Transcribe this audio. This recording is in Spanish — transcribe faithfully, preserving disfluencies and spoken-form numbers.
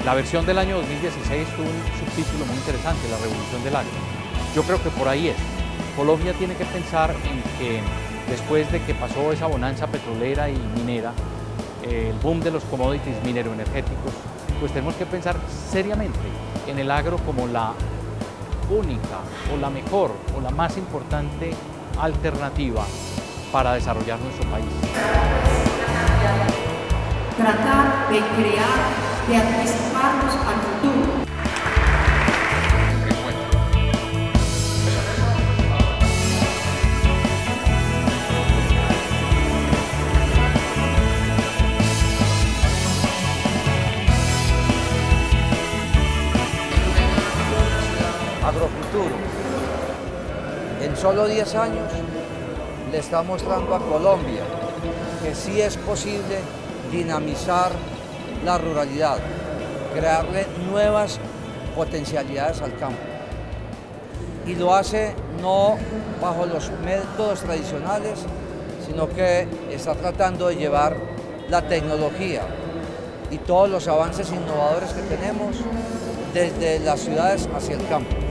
La versión del año dos mil dieciséis tuvo un subtítulo muy interesante, la revolución del agro. Yo creo que por ahí es. Colombia tiene que pensar en que después de que pasó esa bonanza petrolera y minera, el boom de los commodities mineroenergéticos, pues tenemos que pensar seriamente en el agro como la única o la mejor o la más importante alternativa para desarrollar nuestro país. Tratar de crear, de anticiparnos al futuro. Agrofuturo, en solo diez años, le está mostrando a Colombia que sí es posible dinamizar la ruralidad, crearle nuevas potencialidades al campo. Y lo hace no bajo los métodos tradicionales, sino que está tratando de llevar la tecnología y todos los avances innovadores que tenemos desde las ciudades hacia el campo.